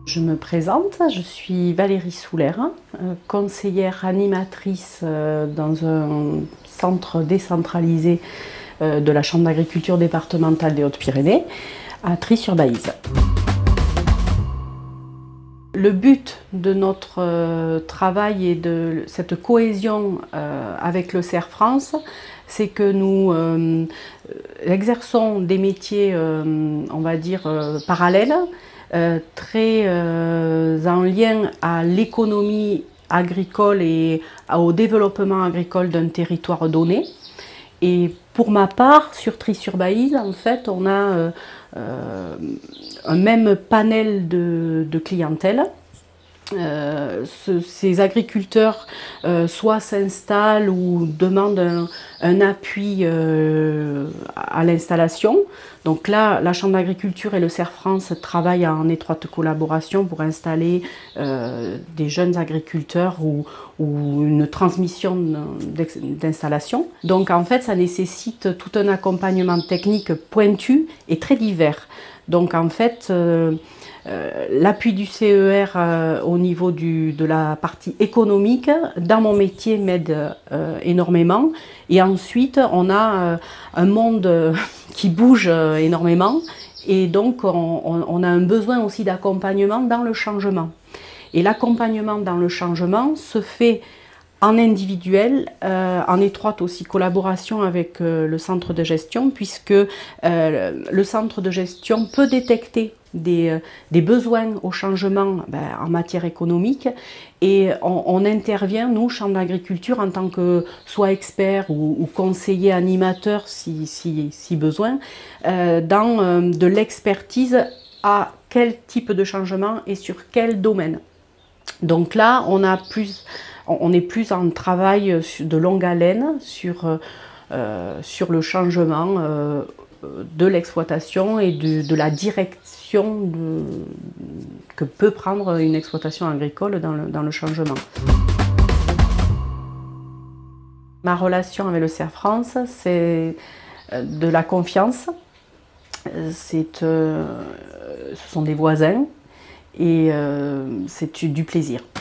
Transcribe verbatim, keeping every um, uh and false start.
Je me présente, je suis Valérie Souler, conseillère animatrice dans un centre décentralisé de la Chambre d'agriculture départementale des Hautes-Pyrénées, à Trie-sur-Baïse. Le but de notre travail et de cette cohésion avec le C E R France, c'est que nous euh, exerçons des métiers, euh, on va dire, euh, parallèles, euh, très euh, en lien à l'économie agricole et au développement agricole d'un territoire donné. Et pour ma part, sur Trie-sur-Baïse, en fait, on a euh, euh, un même panel de, de clientèle. Euh, ce, ces agriculteurs euh, soit s'installent ou demandent un, un appui euh, à l'installation. Donc là, la Chambre d'agriculture et le C E R France travaillent en étroite collaboration pour installer euh, des jeunes agriculteurs ou, ou une transmission d'installation. Donc en fait, ça nécessite tout un accompagnement technique pointu et très divers. Donc en fait, euh, Euh, l'appui du C E R euh, au niveau du, de la partie économique, dans mon métier, m'aide euh, énormément. Et ensuite, on a euh, un monde euh, qui bouge euh, énormément. Et donc, on, on, on a un besoin aussi d'accompagnement dans le changement. Et l'accompagnement dans le changement se fait en individuel, euh, en étroite aussi collaboration avec euh, le centre de gestion, puisque euh, le centre de gestion peut détecter des, euh, des besoins au changement ben, en matière économique, et on, on intervient, nous, Chambre d'agriculture, en tant que soit expert ou, ou conseiller animateur, si, si, si besoin, euh, dans euh, de l'expertise à quel type de changement et sur quel domaine. Donc là, on a plus... On est plus en travail de longue haleine sur, euh, sur le changement euh, de l'exploitation et de, de la direction de, que peut prendre une exploitation agricole dans le, dans le changement. Ma relation avec le C E R France, c'est de la confiance, c'est, euh, ce sont des voisins et euh, c'est du plaisir.